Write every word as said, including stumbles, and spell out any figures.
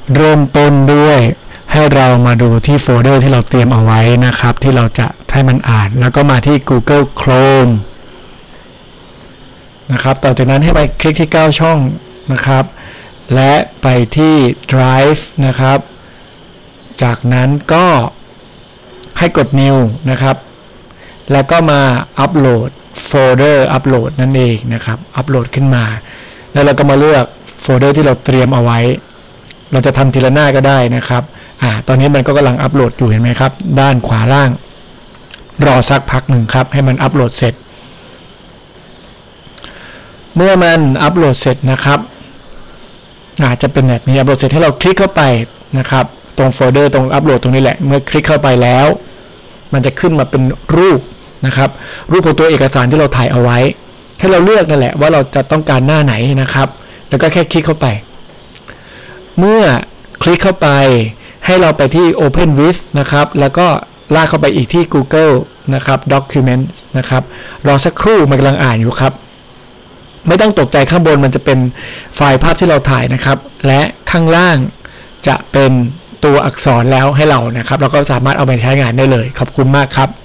เริ่มต้นด้วยให้เรามาดูที่โฟลเดอร์ที่เราเตรียมเอาไว้นะครับที่เราจะให้มันอ่านแล้วก็มาที่ Google Chrome นะครับต่อจากนั้นให้ไปคลิกที่เก้าช่องนะครับและไปที่ Drive นะครับจากนั้นก็ให้กด New นะครับแล้วก็มาอัปโหลดโฟลเดอร์อัปโหลดนั่นเองนะครับอัปโหลดขึ้นมาแล้วเราก็มาเลือกโฟลเดอร์ที่เราเตรียมเอาไว้เราจะทำทีละหน้าก็ได้นะครับอ่าตอนนี้มันก็กำลังอัปโหลดอยู่เห็นไหมครับด้านขวาล่างรอสักพักหนึ่งครับให้มันอัปโหลดเสร็จเมื่อมันอัปโหลดเสร็จนะครับอาจจะเป็นแบบนี้อัปโหลดเสร็จให้เราคลิกเข้าไปนะครับตรงโฟลเดอร์ตรงอัปโหลดตรงนี้แหละเมื่อคลิกเข้าไปแล้วมันจะขึ้นมาเป็นรูปนะครับรูปของตัวเอกสารที่เราถ่ายเอาไว้ให้เราเลือกนั่นแหละว่าเราจะต้องการหน้าไหนนะครับแล้วก็แค่คลิกเข้าไปเมื่อคลิกเข้าไปให้เราไปที่ Open with นะครับแล้วก็ลากเข้าไปอีกที่ Google นะครับ Documents นะครับรอสักครู่มันกำลังอ่านอยู่ครับไม่ต้องตกใจข้างบนมันจะเป็นไฟล์ภาพที่เราถ่ายนะครับและข้างล่างจะเป็นตัวอักษรแล้วให้เรานะครับเราก็สามารถเอาไปใช้งานได้เลยขอบคุณมากครับ